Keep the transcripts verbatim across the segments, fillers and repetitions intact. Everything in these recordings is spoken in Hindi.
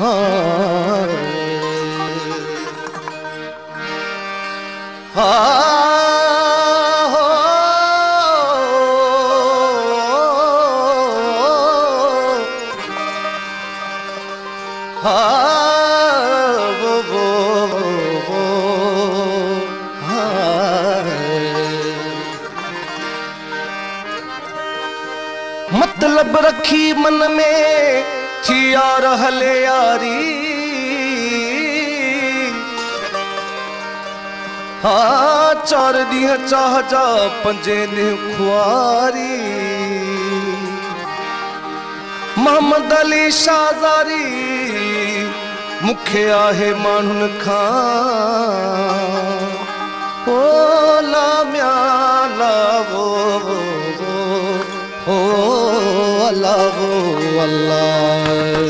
हाँ हाँ वो वो वो मतलब रखी मन में छिया रहले यारी। हाँ चार दिह चाह जा पंजे ने खुआरी। मोहम्मद अली शाहजारी मुखे आहे मानुन खां। ओ लाम्या लावो ओ अल्लाह वो अल्लाह।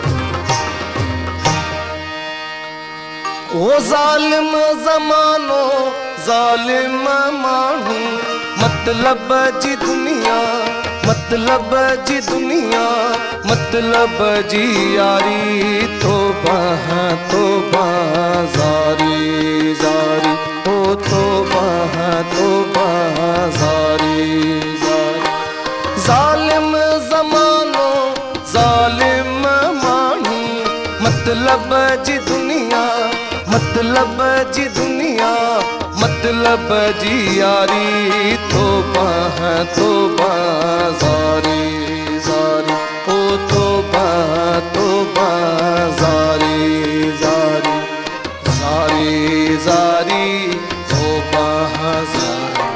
ओ जालिम ज़मानो जालिम मानू मतलब जी दुनिया मतलब जी दुनिया मतलब जी यारी। तौबा तौबा ज़ारी ज़ारी ओ तौबा तौबा ज़ारी ज़ारी। जालिम ज़मानो जालिम मानू मतलब जी दुनिया मतलब जी दुनिया मतलब जी यारी। तौबा तौबा ज़ारी ज़ारी ओ तौबा तौबा ज़ारी ज़ारी ज़ारी ज़ारी तौबा ज़ारी।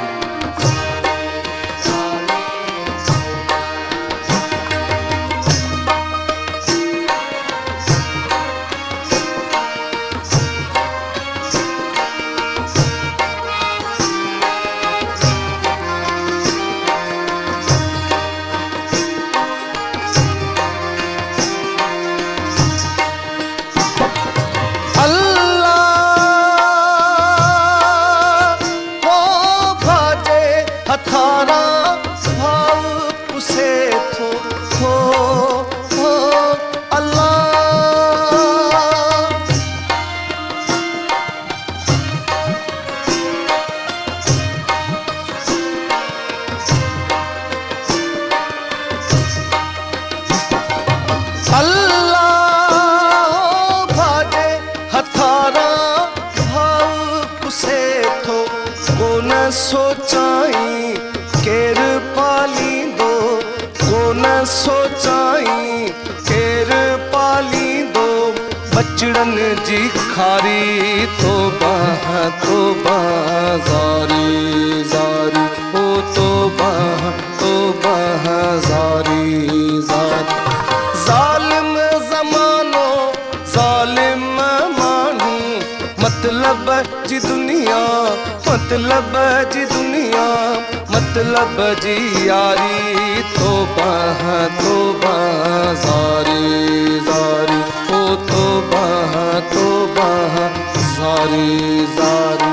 सोचाई केर पाली दो को न सोचाई केर पाली दो बचड़न जी खारी। तौबा तौबा ज़ारी ज़ारी ओ तौबा तौबा ज़ारी ज़ारी। जालिम ज़मानो जालिम मानू मतलब जी दुनिया मतलब जी दुनिया मतलब जी यारी। तौबा तौबा ज़ारी ज़ारी ओ तौबा तौबा ज़ारी ज़ारी।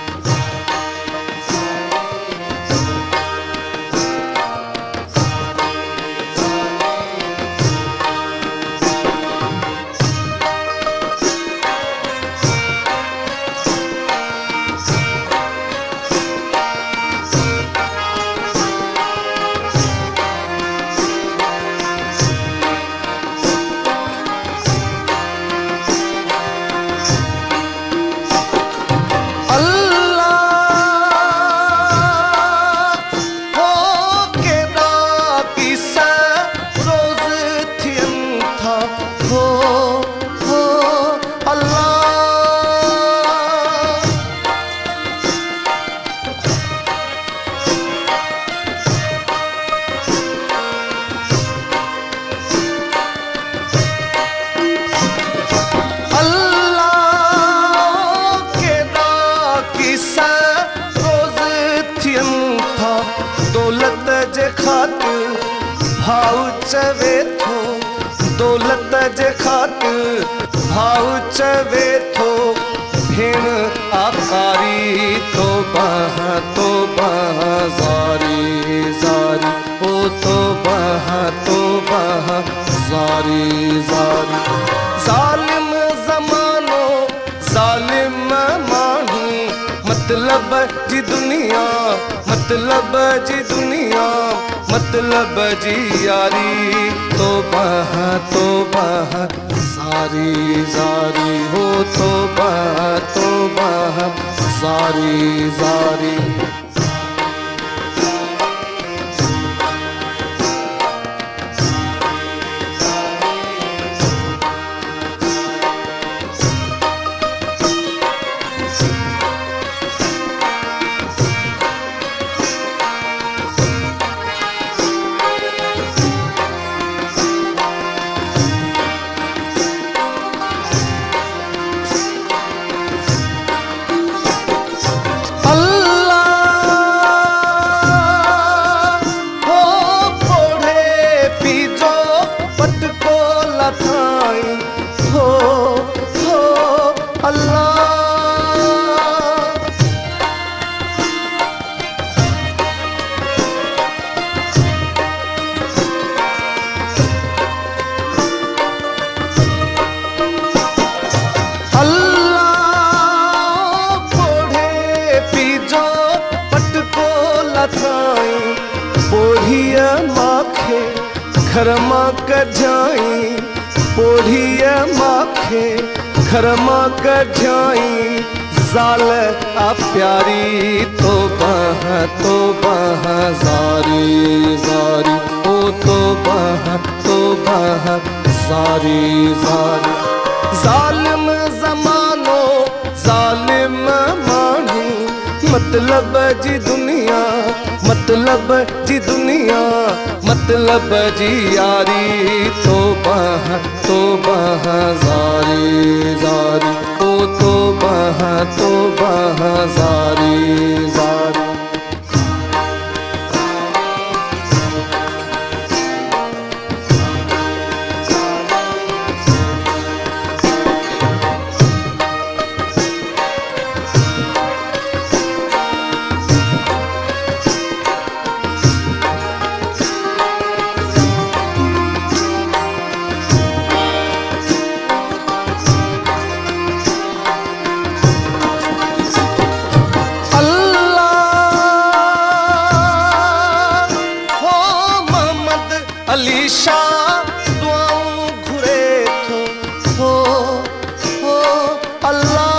दौलत जे खातिर भाव चवे थो दौलत जे खातिर भाव चवे थो भेण आकारी। तौबा तौबा ज़ारी ज़ारी ओ तौबा तौबा ज़ारी ज़ारी। मतलब जी दुनिया, मतलब जी यारी। तो बह तो बह सारी जारी हो, तो बह तो बह सारी जारी। पोढ़िया माखे खरमा कढ़ाई, पोढ़िया माखे खरमा कढ़ाई। जाल आ प्यारी तो बह तो बह जारी जारी ओ तो बह तो बह सारी जारी। जालिम जमानो जालिम मानू, मतलब जी दुनिया, मतलब जी दुनिया, मतलब जी यारी। तो बह तो बह जारी जारी ओ तो बह तो बह जारी जारी। अलीशा दुआऊं घुरे थो हो हो अल्लाह।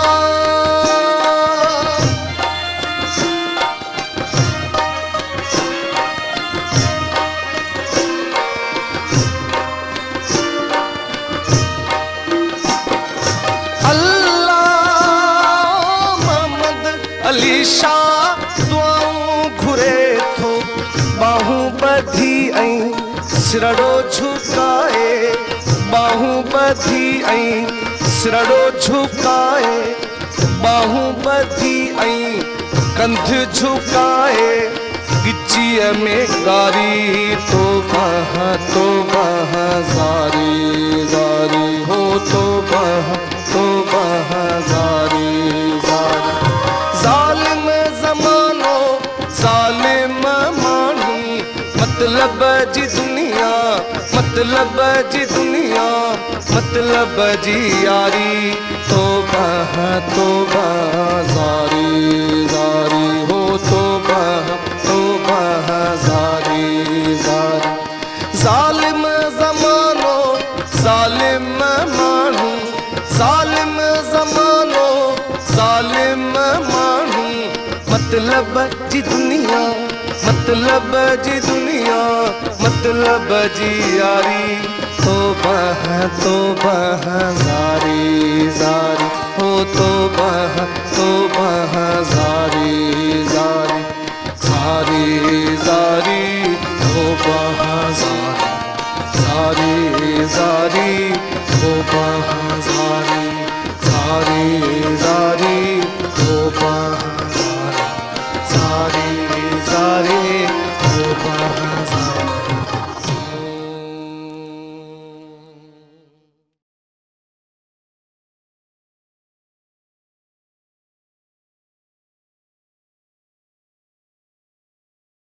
अल्लाह मोहम्मद अलीशा दुआऊं घुरे थो, बाहूं बधी ऐं सिरड़ो झुकाए, बाहूं बधी ऐं सिरड़ो झुकाए, बाहूं बधी ऐं कंध झुकाए। गिच्चीअ में गारी तो बह तो बह जारी जारी हो, तो बह तो बह जारी जारी। जालिम जमानो जालिम मानू, मतलब जी दुनिया, मतलब जी दुनिया, मतलब जी यारी। तो बह तो बह जारी जारी हो, तो बह तो बह जारी जारी। जालिम जमानो जालिम मानू, जालिम जमानो जालिम मानू, मतलब जी दुनिया, मतलब जी दुनिया, मतलब जी यारी। तो बह तो बह जारी जारी हो, तो बह तो बह जारी जारी। जारी जारी हो बह जारी जारी जारी हो बह जारी जारी।